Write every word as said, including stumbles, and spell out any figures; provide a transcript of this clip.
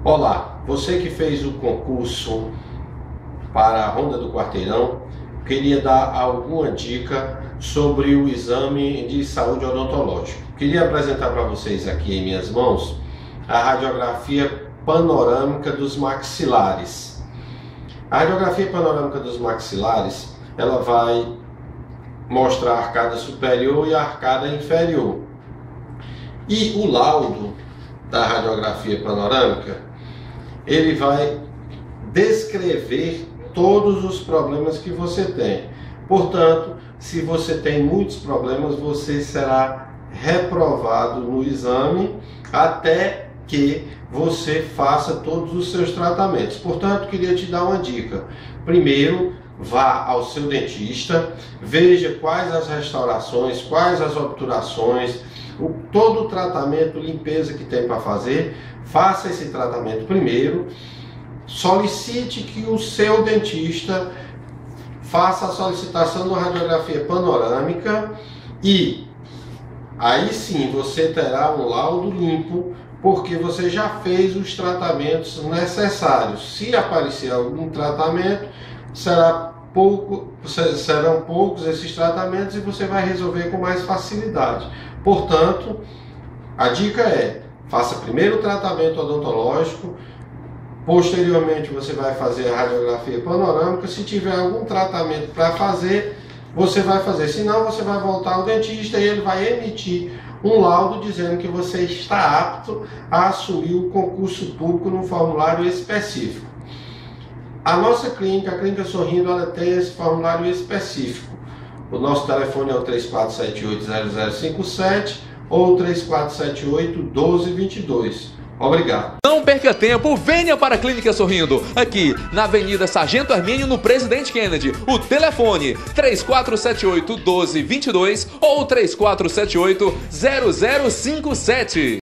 Olá, você que fez o concurso para a Ronda do Quarteirão, queria dar alguma dica sobre o exame de saúde odontológica. Queria apresentar para vocês aqui em minhas mãos a radiografia panorâmica dos maxilares. A radiografia panorâmica dos maxilares, ela vai mostrar a arcada superior e a arcada inferior. E o laudo da radiografia panorâmica, ele vai descrever todos os problemas que você tem. Portanto, se você tem muitos problemas, você será reprovado no exame até que você faça todos os seus tratamentos. Portanto, queria te dar uma dica. Primeiro, vá ao seu dentista, veja quais as restaurações, quais as obturações, o, todo o tratamento, limpeza que tem para fazer. Faça esse tratamento primeiro, solicite que o seu dentista faça a solicitação da radiografia panorâmica e aí sim você terá um laudo limpo, porque você já fez os tratamentos necessários. Se aparecer algum tratamento, será pouco, serão poucos esses tratamentos e você vai resolver com mais facilidade. Portanto, a dica é: faça primeiro o tratamento odontológico, posteriormente você vai fazer a radiografia panorâmica. Se tiver algum tratamento para fazer, você vai fazer. Se não, você vai voltar ao dentista e ele vai emitir um laudo dizendo que você está apto a assumir o concurso público no formulário específico. A nossa clínica, a Clínica Sorrindo, ela tem esse formulário específico. O nosso telefone é o três quatro sete oito, zero zero cinco sete ou três quatro sete oito, um dois dois dois. Obrigado. Não perca tempo, venha para a Clínica Sorrindo, aqui na Avenida Sargento Hermínio, no Presidente Kennedy. O telefone três quatro sete oito, um dois dois dois ou três quatro sete oito, zero zero cinco sete.